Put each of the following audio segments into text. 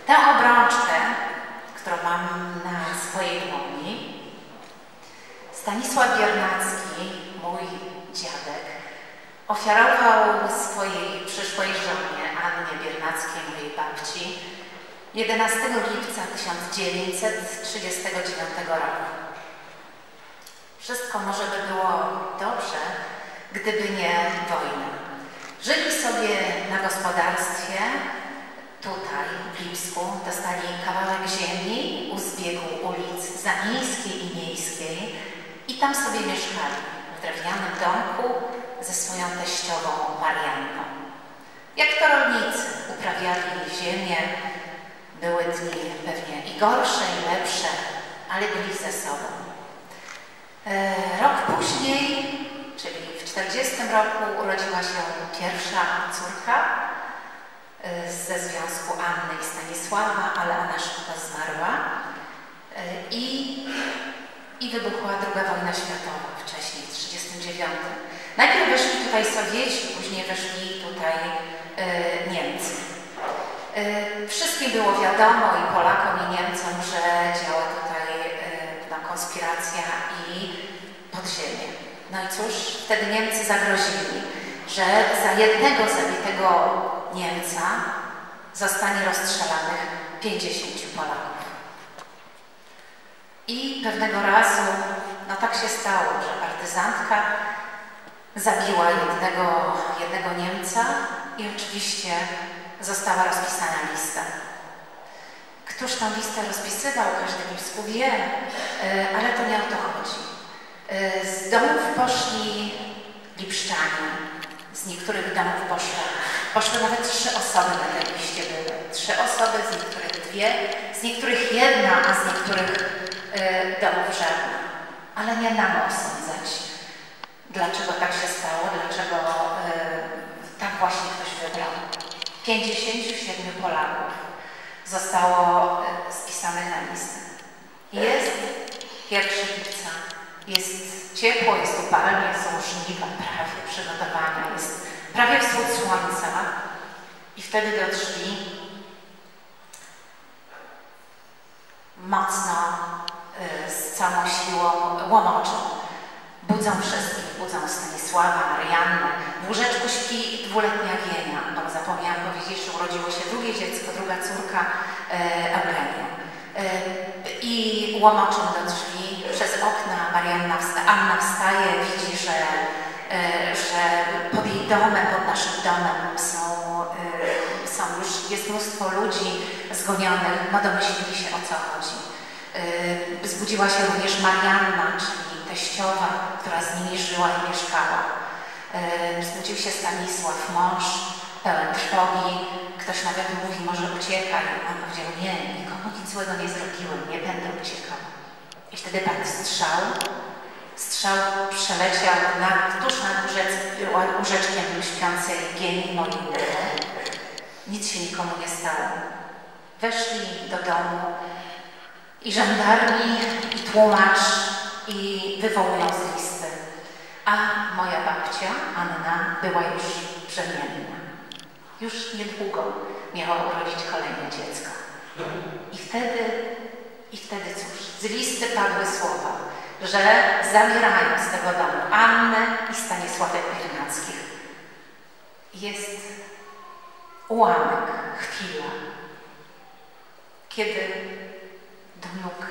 Tę obrączkę, którą mam na swojej dłoni, Stanisław Biernacki, mój dziadek, ofiarował swojej przyszłej żonie, Annie Biernackiej, mojej babci, 11 lipca 1939 roku. Wszystko może by było dobrze, gdyby nie wojna. Żyli sobie na gospodarstwie, tutaj w Lipsku, dostali kawałek ziemi u zbiegu ulic Zamiejskiej i Miejskiej i tam sobie mieszkali w drewnianym domku ze swoją teściową Marianną. Jak to rolnicy uprawiali ziemię, były dni pewnie i gorsze, i lepsze, ale byli ze sobą. Rok później, czyli w 1940 roku, urodziła się pierwsza córka ze związku Anny i Stanisława, ale ona szybko zmarła i wybuchła II wojna światowa wcześniej, w 1939. Najpierw weszli tutaj Sowieci, później weszli tutaj Niemcy. Wszystkim było wiadomo, i Polakom, i Niemcom, że działa tutaj konspiracja i podziemie. No i cóż, wtedy Niemcy zagrozili, że za jednego zabitego Niemca zostanie rozstrzelanych 50 Polaków. I pewnego razu, no tak się stało, że partyzantka zabiła jednego Niemca i oczywiście została rozpisana lista. Któż tą listę rozpisywał, każdy w Lipsku wie, ale to nie o to chodzi. Z domów poszli Lipszczanie, z niektórych domów poszły nawet 3 osoby na tej liście były. 3 osoby, z niektórych 2, z niektórych 1, a z niektórych domów żadna. Ale nie nam osądzać, dlaczego tak się stało, dlaczego tak właśnie ktoś wybrał. 57 Polaków zostało spisanych na listę. Jest 1 lipca, jest ciepło, jest upalnie, są żniwa, prawie przygotowania, jest prawie wschód słońca i wtedy do drzwi mocno, z całą siłą łomoczą. Budzą wszystkich, budzą Stanisława, Mariannę. W łóżeczku śpi 2-letnia Gienia. Bo zapomniałam powiedzieć, że urodziło się drugie dziecko, druga córka, Eugenia. I łomoczą do drzwi. Przez okna Anna wstaje, widzi, że pod jej domem, pod naszym domem jest mnóstwo ludzi zgonionych. No domyślili się, o co chodzi. Zbudziła się również Marianna, czyli teściowa, która z nimi żyła i mieszkała. Zbudził się Stanisław, mąż, pełen trwogi. Ktoś nawet mówi, może uciekaj. On powiedział, nie, nikomu nic złego nie zrobiłem, nie będę uciekał. I wtedy padł strzał. Strzał przeleciał tuż nad łóżeczkiem śpiącej Gieni Moliny. Nic się nikomu nie stało. Weszli do domu i żandarmi, i tłumacz, i wywołują z listy. A moja babcia, Anna, była już brzemienna. Już niedługo miała urodzić kolejne dziecko. I wtedy cóż, z listy padły słowa, że zabierają z tego domu Annę i Stanisławę Biernackich. Jest ułamek, chwila, kiedy do nóg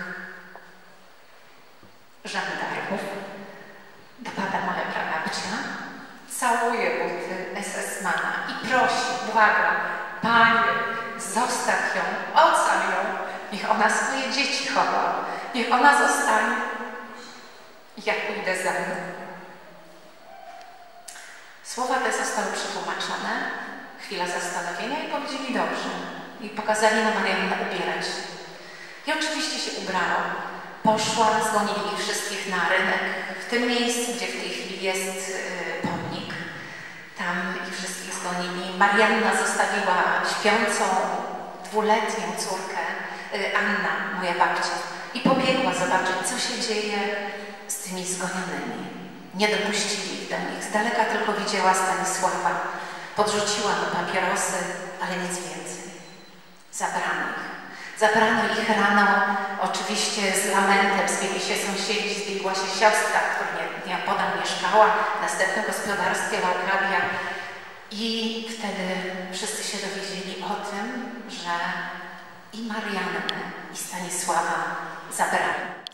żandarmów dopada moja prababcia, całuje buty SS-mana i prosi, błaga, Panie, zostaw ją, ocal ją, niech ona swoje dzieci chowa, niech ona zostanie. Ja pójdę za nią. Słowa te zostały przetłumaczone, chwila zastanowienia i powiedzieli dobrze. I pokazali na Mariannę ubierać. I oczywiście się ubrała. Poszła, zgonili ich wszystkich na rynek, w tym miejscu, gdzie w tej chwili jest pomnik. Tam ich wszystkich zgonili. Marianna zostawiła śpiącą 2-letnią córkę, Anna, moja babcia, i pobiegła zobaczyć, co się dzieje z tymi zgonionymi. Nie dopuścili ich do nich. Z daleka tylko widziała Stanisława. Podrzuciła mu papierosy, ale nic więcej. Zabrano ich. Zabrano ich rano, oczywiście z lamentem, zbiegli się sąsiedzi, zbiegła się siostra, która nieopodal mieszkała, w następnym gospodarstwie Laukadia. I wtedy wszyscy się dowiedzieli o tym, że i Mariannę, i Stanisława zabrali.